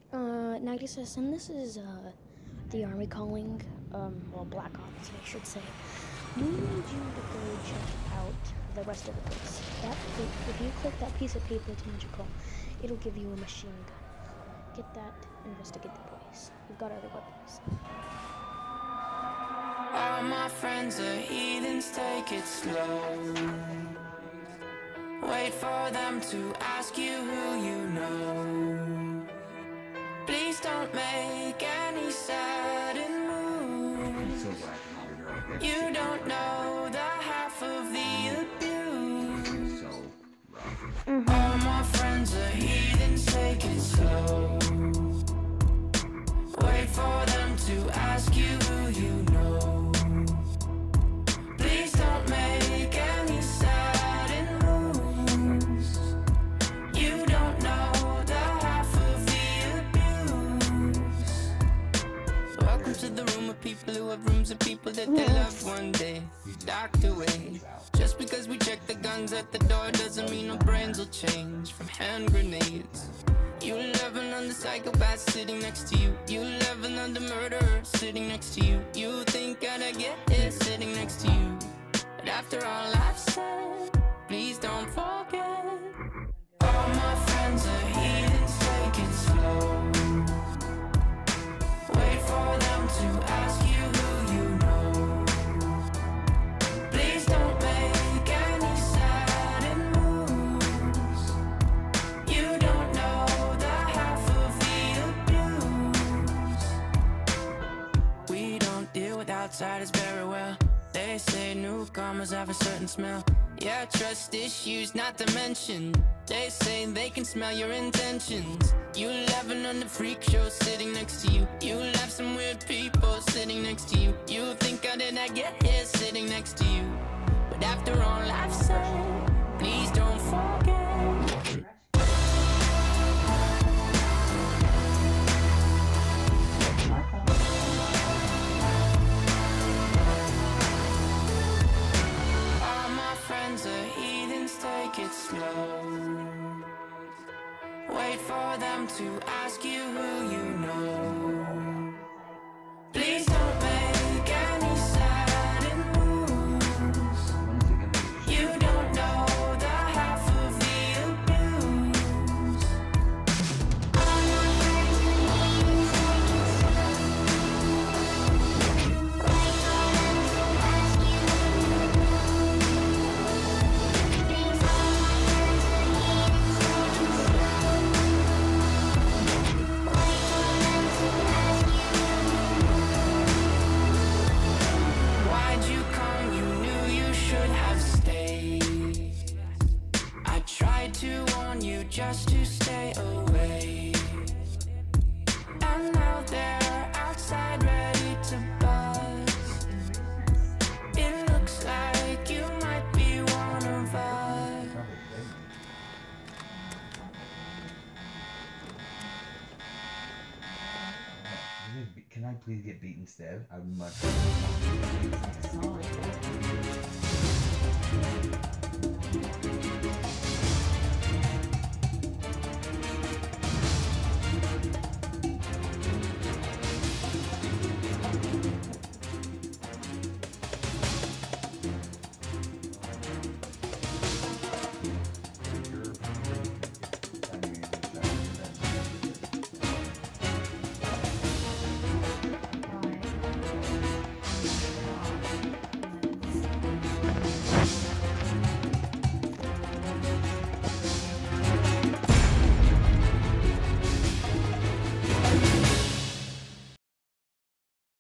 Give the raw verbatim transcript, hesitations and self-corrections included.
Uh, Nagisa, and this is uh, the Army calling, um, well, Black Ops, I should say. We need you to go check out the rest of the place. That if you click that piece of paper, it's magical. It'll give you a machine gun. Get that, investigate the place. We've got other weapons. All my friends are heathens, take it slow. Wait for them to ask you who you know. Please don't make any sudden moves. You don't know the half of the abuse. Mm-hmm. All my friends are heathens, take it slow. Wait for them to ask you who you know. Please don't make any sudden moves. You don't know the half of the abuse. Welcome to the room of people who have rooms of people that they loved one day docked away. Just because we check the guns at the door doesn't mean our brains will change from hand grenades. You love another psychopath sitting next to you. You love another murderer sitting next to you. You think I'd get here sitting next to you. But after all I've said, please don't forget. All my friends are heathens, take it slow. Wait for them to ask you who you know. Please don't make any sudden moves. You don't know the half of the abuse. We don't deal with outsiders very well. They say newcomers have a certain smell. Yeah, trust issues not to mention. They say they can smell your intentions. You laughing on the freak show sitting next to you. You laugh some weird people sitting next to you. You think I did not get here sitting next to you. But after all I've said, please don't forget. Take it slow. Wait for them to ask you who you know. Please don't make any sudden moves. You don't know the half of the abuse. All my friends just to stay away, and now they're outside ready to buzz. It looks like you might be one of us. Can I please get beaten instead? I would much rather.